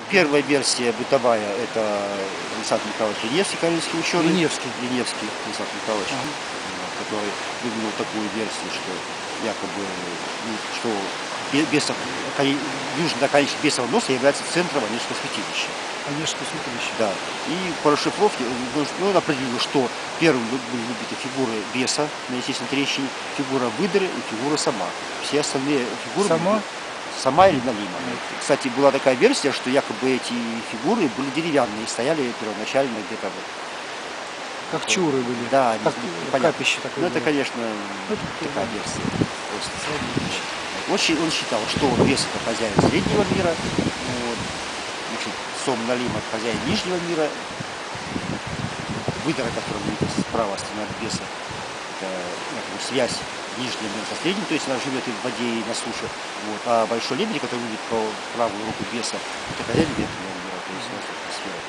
первая версия бытовая — это Александр Михайлович Леневский, корейский ученый. Леневский Александр Михайлович, Ага. который выдвинул такую версию, что якобы, ну, что бесов, южный оконечник бесового носа является центром Онежского святилища. Онежское святилище. Да. И по расшифровке он определил, что первым были выбиты фигуры беса на естественной трещине, фигура выдры и фигура сама. Все остальные фигуры... Сама или налима. Кстати, была такая версия, что якобы эти фигуры были деревянные и стояли первоначально где-то вот. Как чуры были. Да, как непонятно. капище такое. Ну, это, было. конечно, такая версия. Он считал, что бес — это хозяин среднего мира, вот. Значит, сом налим — это хозяин нижнего мира, выдра, которая видите справа стена от беса, это якобы связь нижнего мира со средним, то есть она живет и в воде, и на суше. Вот. А большой лебедь, который видит по правую руку беса, это хозяин верхнего мира, то есть воздушная сфера.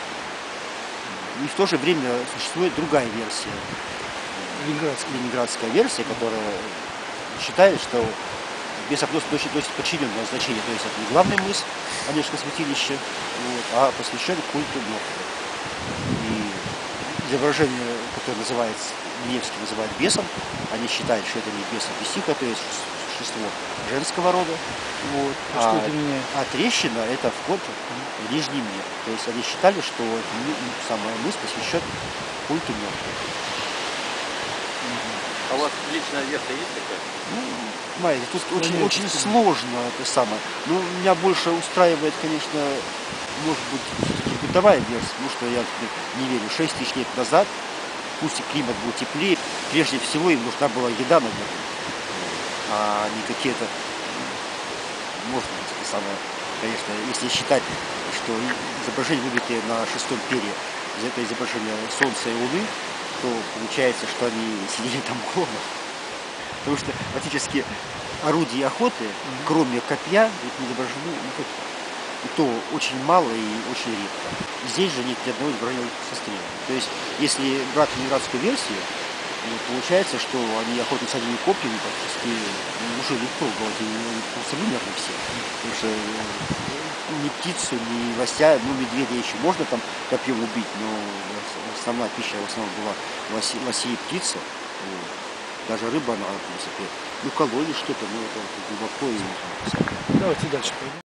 И в то же время существует другая версия, ленинградская версия, которая считает, что бесов носит подчиненное значение, то есть это не главный мыс Онежского святилища, вот, а посвящен культу мертвых. И изображение, которое называется, Леневский называет бесом, они считают, что это не бес, а бесиха, то есть существо женского рода. Вот. А трещина — это вход в нижний мир. То есть они считали, что самая мыс посвящен культу мертвых. А у вас личная версия есть такая? Ну, знаете, тут очень сложно это самое. Ну, меня больше устраивает, конечно, может быть, все-таки бытовая версия, потому что я не верю. 6 тысяч лет назад, пусть и климат был теплее, прежде всего им нужна была еда, наверное, а не какие-то, может быть, это самое, конечно, если считать, что изображение, выбитое на 6-м пере, это изображение Солнца и Луны, то получается, что они сидели там голодно. Потому что практически орудия охоты, кроме копья, не изображены никакие. И то очень мало и очень редко. Здесь же нет ни одного изображения со стрелами. То есть, если брать ленинградскую версию, получается, что они охотятся одними копьями, практически уже легко голоде, просто вымерли все. Потому что ни птицу, ни лося, ну, медведя еще можно там копьем убить, но основная пища в основном была лоси и птица. Вот. Даже рыба, она, в принципе, ну, кололи что-то, но это глубоко и... Давайте дальше пойдем.